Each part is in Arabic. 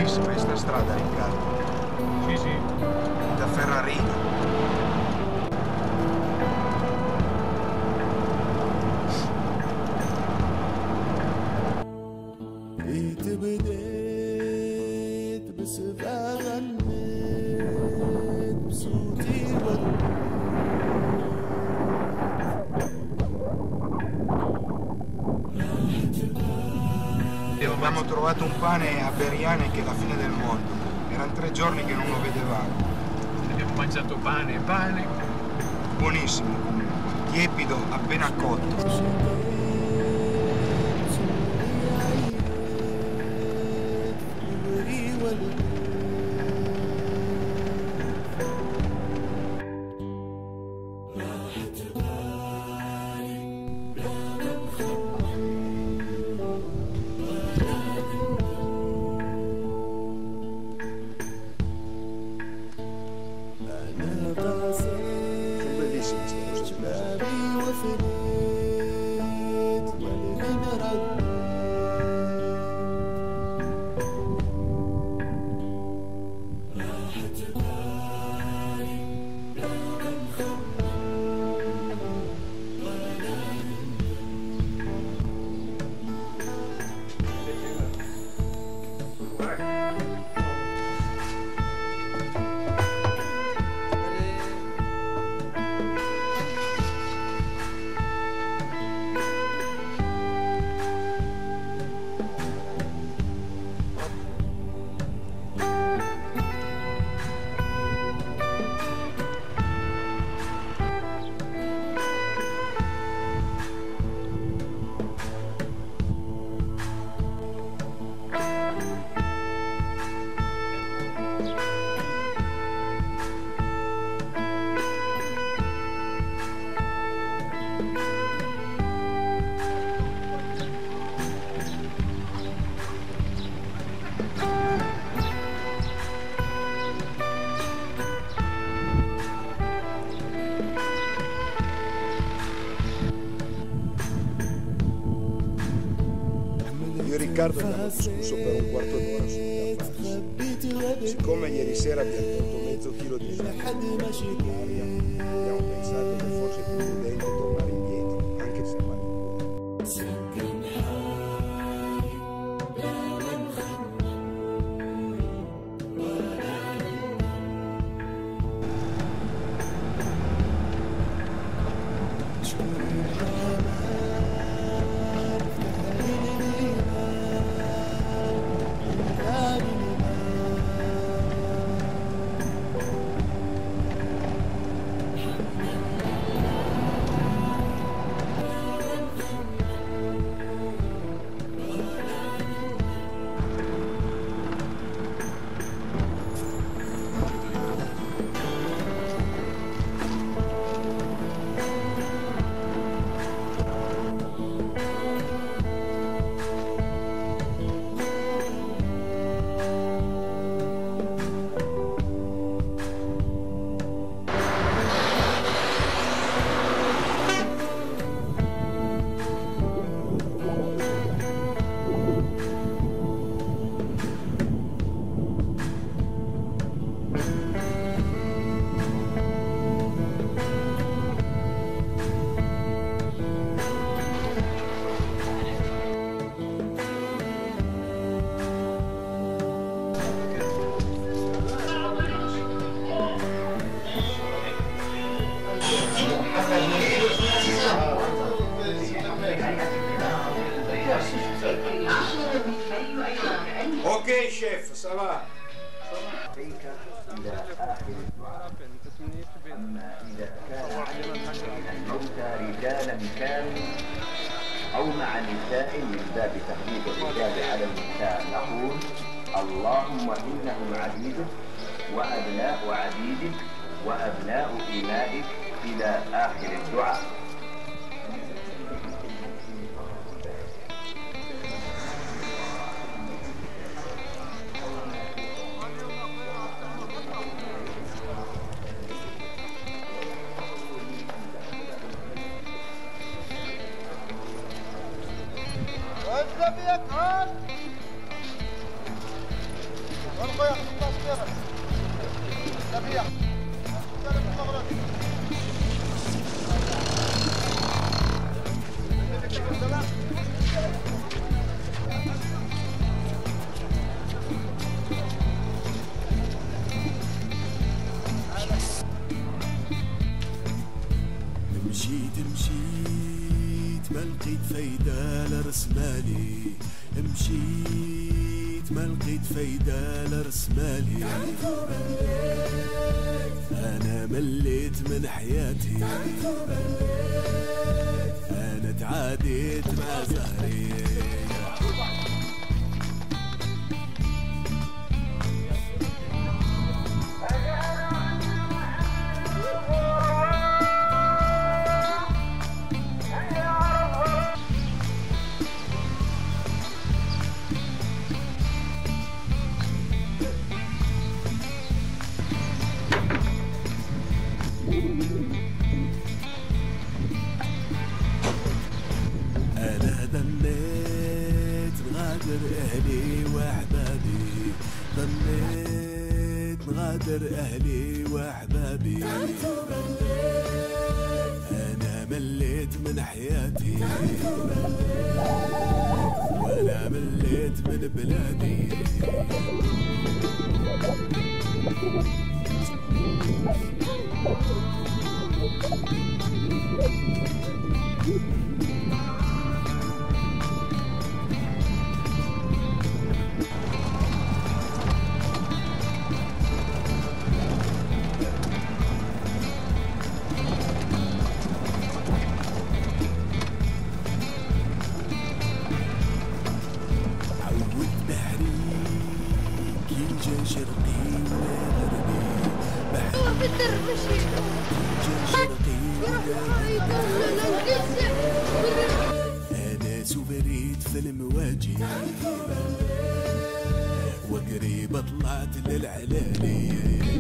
bellissima questa strada, Riccardo. Sì, sì. Da Ferrarino. Abbiamo trovato un pane a Beriane che è la fine del mondo. Erano 3 giorni che non lo vedevamo. Abbiamo mangiato pane. Buonissimo comunque, tiepido, appena cotto. Io e Riccardo abbiamo discusso per un quarto d'ora sul da farsi. Siccome ieri sera abbiamo tolto mezzo chilo di zucchero, abbiamo pensato che forse è più prudente tornare indietro, anche se vale il cuore. Ok chef, ça va. إلى آخر الدعاء. أما إذا كان الموتى رجالا كانوا أو مع نساء من باب تقليد الرجال على النساء نقول اللهم إنهم عبيدك وأبناء عبيدك وأبناء إمائك إلى آخر الدعاء. مشيت ما لقيت فايدة لرسمالي، مشيت ما لقيت فايدة لرسمالي، أنا مليت من حياتي، أنا تعاديت مع زهري. أنا ضليت نغادر أهلي وأحبابي، ضليت نغادر أهلي وأحبابي، أنا مليت من حياتي وأنا مليت من بلادي. شرقي وغربي بحري شرقي وغربي، أنا سوبريت في المواجي وقريب طلعت للعلالي.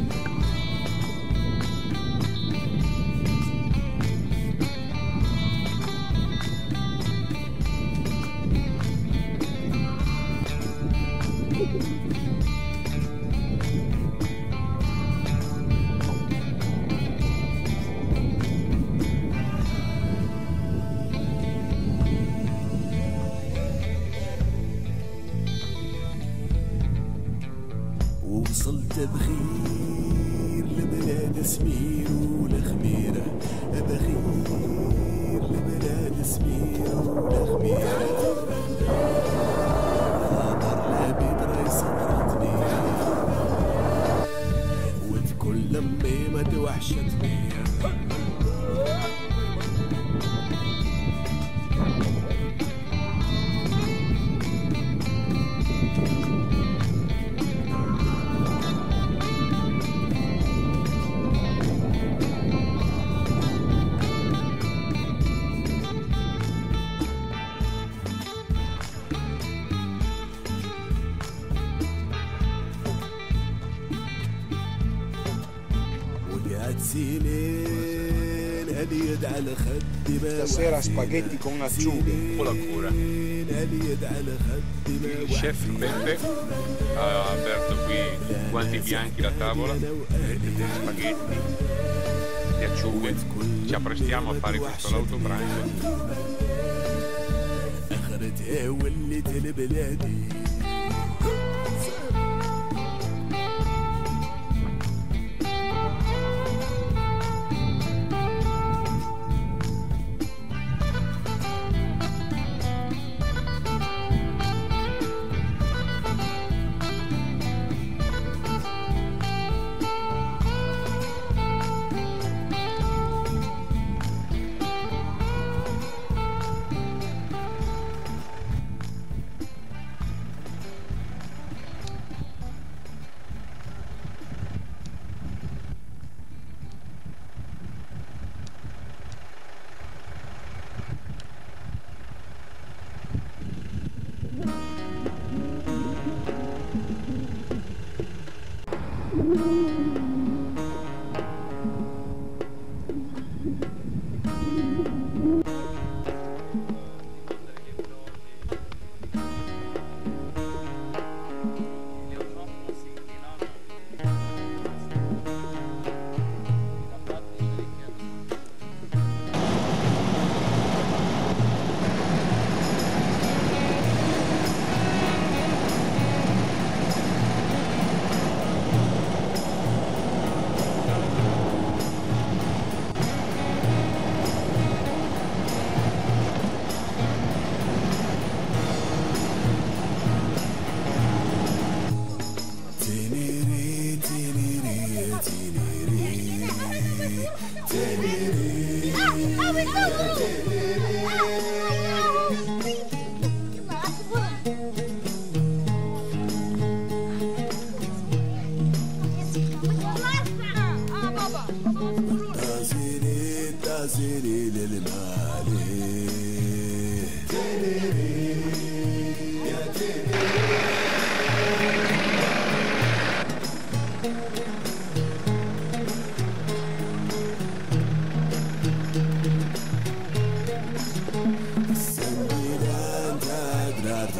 وصلت بخير لبلاد سمير والخميرة، بخير لبلاد سمير والخميرة، خاطر العبيد راهي صدرتني وتكل امي ما توحشتني. Stasera spaghetti con acciughe. Con la cura. Il chef Peppe ha aperto qui guanti bianchi la tavola, spaghetti e acciughe. Ci apprestiamo a fare questo l'autopranzo.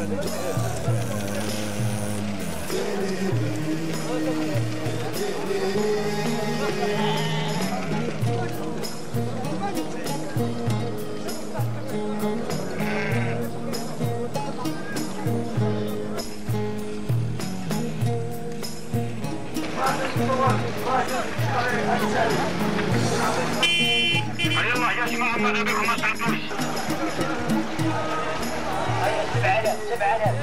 يلا يا جماعة ما بكم ما تعطوش 7000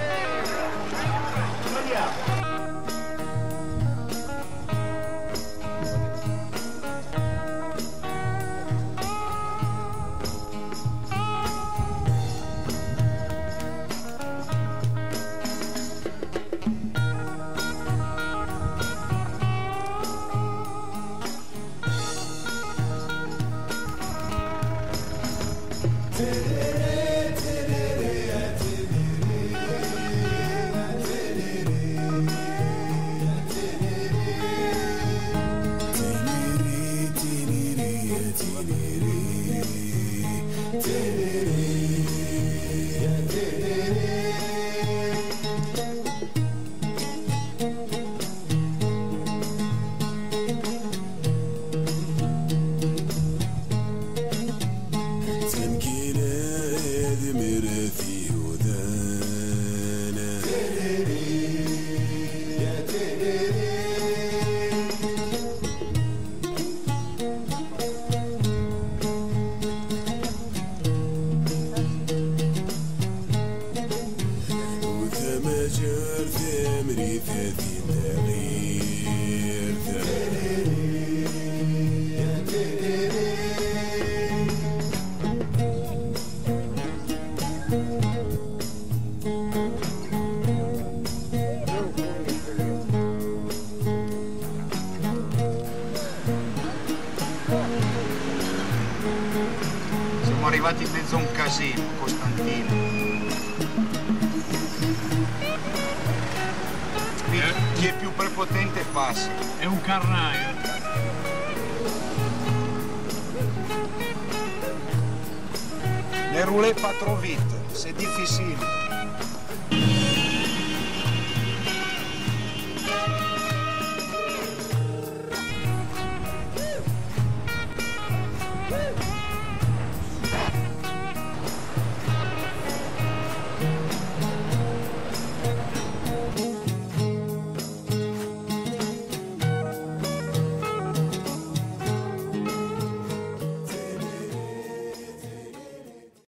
Siamo arrivati in mezzo a un casino, Costantino. Chi è più prepotente passa. È un carnaio. Ne roulez pas trop vite, c'est difficile.